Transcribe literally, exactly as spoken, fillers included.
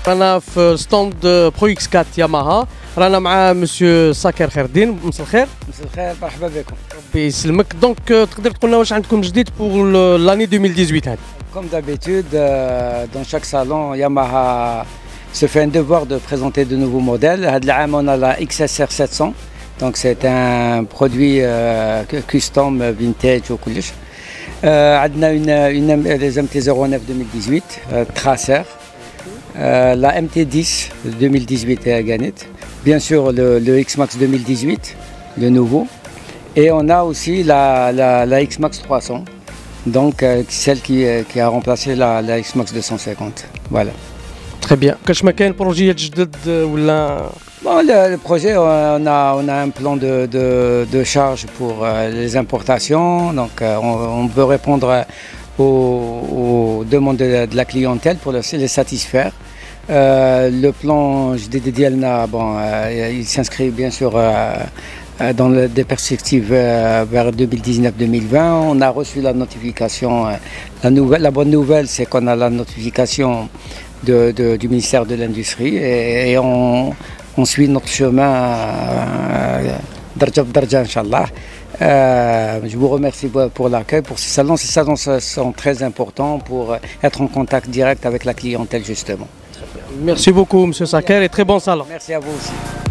رانا في ستاند برو اكس أربعة ياماها، رانا مع مسيو ساكر خير الدين. مساء الخير. مساء الخير، مرحبا بكم. ربي يسلمك. دونك تقدر تقول لنا واش عندكم جديد بور لاني ألفين وثمانية عشر هذه؟ Comme d'habitude, euh, dans chaque salon, Yamaha se fait un devoir de présenter de nouveaux modèles. On a la X S R sept cents, donc c'est un produit euh, custom, vintage ou كلش. Euh, on a une, une, les M T zéro neuf deux mille dix-huit, euh, Tracer. Euh, la M T dix deux mille dix-huit est à Gannett. Bien sûr, le, le X-Max deux mille dix-huit, le nouveau. Et on a aussi la, la, la X-Max trois cents. Donc euh, celle qui, euh, qui a remplacé la, la X-Max deux cent cinquante. Voilà. Très bien. كاش ما كاين بروجيات جدد ولا؟ Bon, le, le projet, on a, on a un plan de, de, de charge pour euh, les importations. Donc euh, on, on peut répondre aux, aux demandes de, de la clientèle pour le, les satisfaire. Euh, le plan J D D D L N A, bon, euh, il s'inscrit bien sûr euh, dans le, des perspectives euh, vers deux mille dix-neuf deux mille vingt. On a reçu la notification. Euh, la, nouvelle, la bonne nouvelle, c'est qu'on a la notification de, de, du ministère de l'Industrie et, et on, on suit notre chemin Darja Darja, Inch'Allah. Euh, je vous remercie pour l'accueil, pour ces salons. Ces salons sont très importants pour être en contact direct avec la clientèle, justement. Merci beaucoup, Monsieur Saker, et très bon salon. Merci à vous aussi.